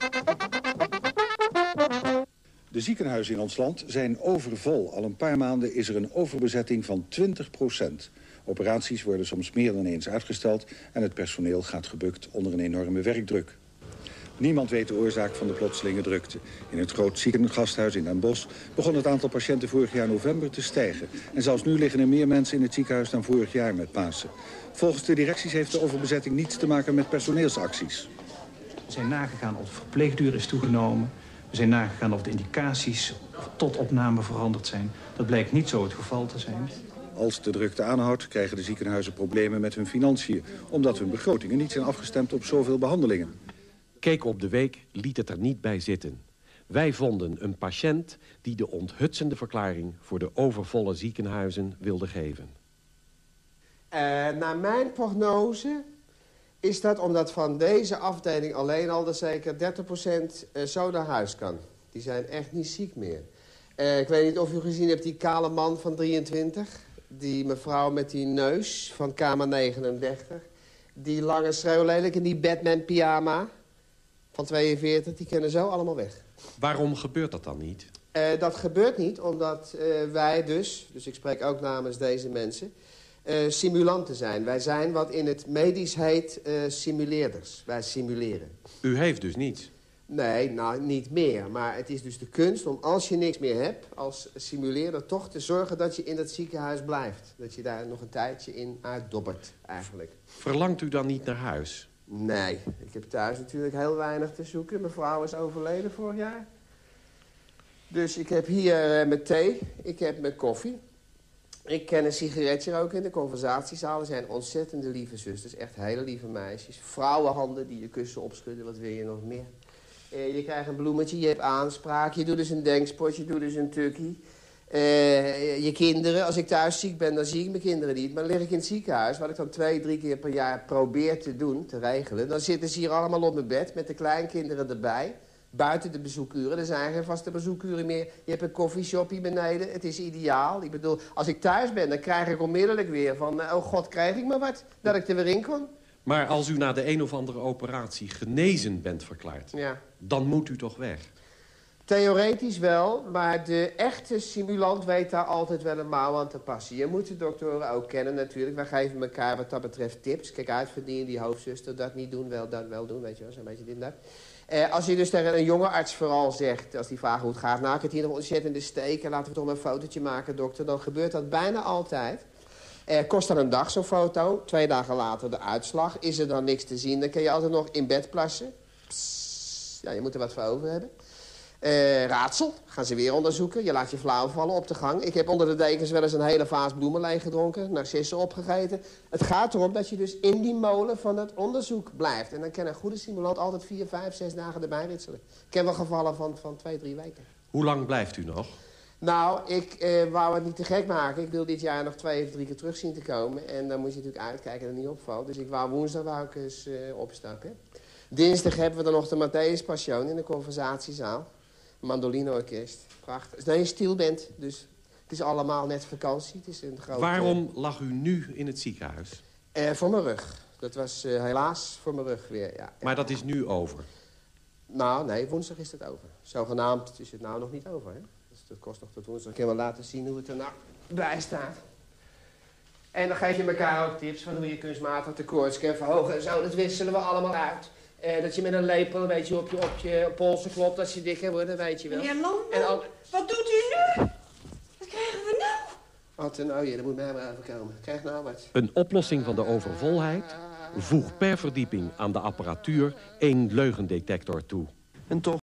De ziekenhuizen in ons land zijn overvol. Al een paar maanden is er een overbezetting van 20%. Operaties worden soms meer dan eens uitgesteld en het personeel gaat gebukt onder een enorme werkdruk. Niemand weet de oorzaak van de plotselinge drukte. In het groot ziekengasthuis in Den Bosch begon het aantal patiënten vorig jaar november te stijgen. En zelfs nu liggen er meer mensen in het ziekenhuis dan vorig jaar met Pasen. Volgens de directies heeft de overbezetting niets te maken met personeelsacties. We zijn nagegaan of de verpleegduur is toegenomen. We zijn nagegaan of de indicaties tot opname veranderd zijn. Dat blijkt niet zo het geval te zijn. Als de drukte aanhoudt, krijgen de ziekenhuizen problemen met hun financiën, omdat hun begrotingen niet zijn afgestemd op zoveel behandelingen. Keek op de week liet het er niet bij zitten. Wij vonden een patiënt die de onthutsende verklaring voor de overvolle ziekenhuizen wilde geven. Naar mijn prognose is dat omdat van deze afdeling alleen al zeker 30% zo naar huis kan. Die zijn echt niet ziek meer. Ik weet niet of u gezien hebt die kale man van 23. Die mevrouw met die neus van kamer 39. Die lange schreeuwlelijk in die Batman pyjama van 42. Die kunnen zo allemaal weg. Waarom gebeurt dat dan niet? Dat gebeurt niet omdat wij dus ik spreek ook namens deze mensen, simulanten zijn. Wij zijn wat in het medisch heet simuleerders. Wij simuleren. U heeft dus niets? Nee, nou niet meer. Maar het is dus de kunst om als je niks meer hebt als simuleerder toch te zorgen dat je in dat ziekenhuis blijft. Dat je daar nog een tijdje in uitdobbert eigenlijk. Verlangt u dan niet naar huis? Nee, ik heb thuis natuurlijk heel weinig te zoeken. Mijn vrouw is overleden vorig jaar. Dus ik heb hier mijn thee, ik heb mijn koffie. Ik ken een sigaretje roken in de conversatiezaal. Er zijn ontzettende lieve zusters, echt hele lieve meisjes. Vrouwenhanden die je kussen opschudden, wat wil je nog meer? Je krijgt een bloemetje, je hebt aanspraak, je doet dus een denkspot, je doet dus een tukkie. Je kinderen, als ik thuis ziek ben, dan zie ik mijn kinderen niet. Maar dan lig ik in het ziekenhuis, wat ik dan 2-3 keer per jaar probeer te doen, te regelen. Dan zitten ze hier allemaal op mijn bed met de kleinkinderen erbij. Buiten de bezoekuren, er zijn geen vaste bezoekuren meer. Je hebt een koffieshop hier beneden, het is ideaal. Ik bedoel, als ik thuis ben, dan krijg ik onmiddellijk weer van... oh god, krijg ik maar wat, dat ik er weer in kon. Maar als u na de een of andere operatie genezen bent verklaard... Ja. Dan moet u toch weg? Theoretisch wel, maar de echte simulant weet daar altijd wel een mouw aan te passen. Je moet de doktoren ook kennen natuurlijk. Wij geven elkaar wat dat betreft tips. Kijk uit, verdien die hoofdzuster, dat niet doen, wel dat wel doen. Weet je wel, zo'n beetje dit en dat. Als je dus tegen een jonge arts vooral zegt, als die vraagt hoe het gaat... nou, ik heb hier nog ontzettende steken, laten we toch maar een fotootje maken, dokter. Dan gebeurt dat bijna altijd. Kost dan een dag zo'n foto, 2 dagen later de uitslag. Is er dan niks te zien, dan kun je altijd nog in bed plassen. Psst, ja, je moet er wat voor over hebben. Raadsel, gaan ze weer onderzoeken. Je laat je flauw vallen op de gang. Ik heb onder de dekens wel eens een hele vaas bloemen leeg gedronken. Narcissen opgegeten. Het gaat erom dat je dus in die molen van het onderzoek blijft. En dan kan een goede simulant altijd 4, 5, 6 dagen erbij ritselen. Ik ken wel gevallen van 2, 3 weken. Hoe lang blijft u nog? Nou, ik wou het niet te gek maken. Ik wil dit jaar nog 2 of 3 keer terug zien te komen. En dan moet je natuurlijk uitkijken dat het niet opvalt. Dus ik wou woensdag eens opstappen. Dinsdag hebben we dan nog de Matthäus Passion in de conversatiezaal. Mandolineorkest. Prachtig. Nee, een stielband. Dus het is allemaal net vakantie. Het is een grote... Waarom lag u nu in het ziekenhuis? Voor mijn rug. Dat was helaas voor mijn rug weer, ja. Maar dat is nu over? Nou, nee, woensdag is het over. Zogenaamd is het nou nog niet over, hè. Dus dat kost nog tot woensdag. Ik kan wel laten zien hoe het er nou bij staat. En dan geef je elkaar ook tips van hoe je kunstmatig de koorts kan verhogen en zo. Dat wisselen we allemaal uit. Dat je met een lepel een beetje op je polsen klopt als je dikker wordt, dat weet je wel. Meneer Landman, wat doet u nu? Wat krijgen we nou? Wat een oje, dat moet mij maar overkomen. Krijg nou wat. Een oplossing van de overvolheid? Voeg per verdieping aan de apparatuur 1 leugendetector toe. En toch